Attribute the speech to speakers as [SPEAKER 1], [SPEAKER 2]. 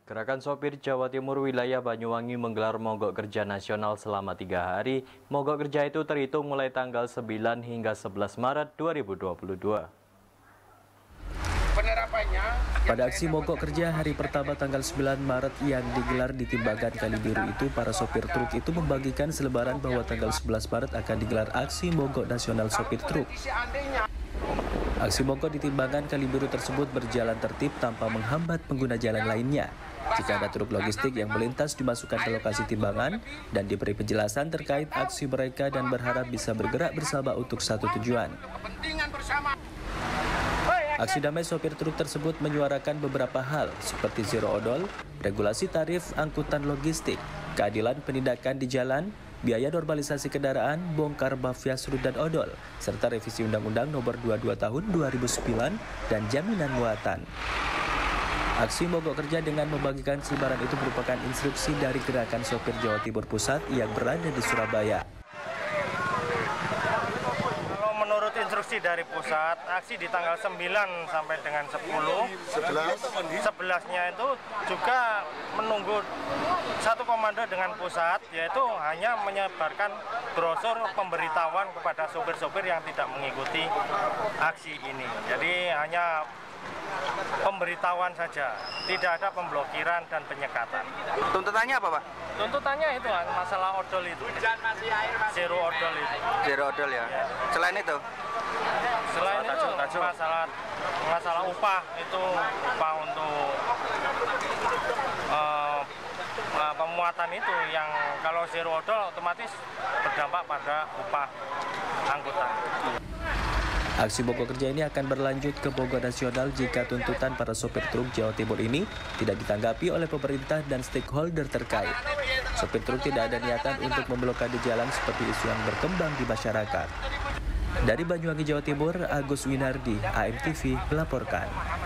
[SPEAKER 1] Gerakan Sopir Jawa Timur wilayah Banyuwangi menggelar mogok kerja nasional selama 3 hari. Mogok kerja itu terhitung mulai tanggal 9 hingga 11 Maret 2022.
[SPEAKER 2] Pada aksi mogok kerja hari pertama tanggal 9 Maret yang digelar di Timbangan Kalibiru itu, para sopir truk itu membagikan selebaran bahwa tanggal 11 Maret akan digelar aksi mogok nasional sopir truk. Aksi mogok di Timbangan Kalibiru tersebut berjalan tertib tanpa menghambat pengguna jalan lainnya. Jika ada truk logistik yang melintas dimasukkan ke lokasi timbangan dan diberi penjelasan terkait aksi mereka dan berharap bisa bergerak bersama untuk satu tujuan. Aksi damai sopir truk tersebut menyuarakan beberapa hal seperti zero odol, regulasi tarif angkutan logistik, keadilan penindakan di jalan, biaya normalisasi kendaraan, bongkar mafia surut dan odol, serta revisi Undang-Undang Nomor 22 Tahun 2009 dan jaminan muatan. Aksi mogok kerja dengan membagikan selebaran itu merupakan instruksi dari Gerakan Sopir Jawa Timur Pusat yang berada di Surabaya.
[SPEAKER 3] Kalau menurut instruksi dari pusat, aksi di tanggal 9 sampai dengan 10, 11-nya itu juga menunggu satu komando dengan pusat, yaitu hanya menyebarkan brosur pemberitahuan kepada sopir-sopir yang tidak mengikuti aksi ini. Jadi hanya pemberitahuan saja, tidak ada pemblokiran dan penyekatan.
[SPEAKER 4] Tuntutannya apa, Pak?
[SPEAKER 3] Tuntutannya itu masalah odol itu, zero odol itu.
[SPEAKER 4] Zero odol ya. Selain itu
[SPEAKER 3] masalah upah itu, upah untuk pemuatan itu yang kalau zero odol otomatis berdampak pada upah angkutan.
[SPEAKER 2] Aksi mogok kerja ini akan berlanjut ke mogok nasional jika tuntutan para sopir truk Jawa Timur ini tidak ditanggapi oleh pemerintah dan stakeholder terkait. Sopir truk tidak ada niatan untuk memblokade jalan seperti isu yang berkembang di masyarakat. Dari Banyuwangi, Jawa Timur, Agus Winardi, AMTV melaporkan.